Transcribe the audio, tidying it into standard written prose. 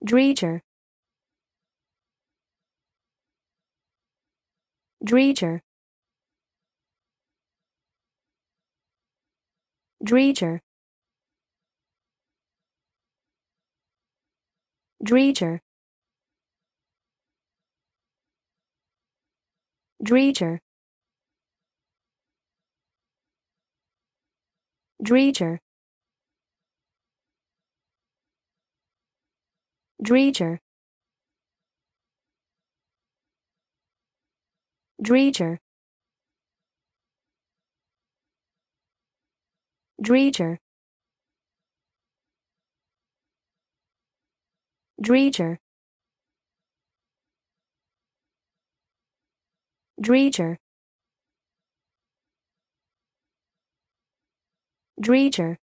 Draeger, Draeger, Draeger, Draeger, Draeger, Draeger, Draeger, Draeger, Draeger, Draeger, Draeger, Draeger,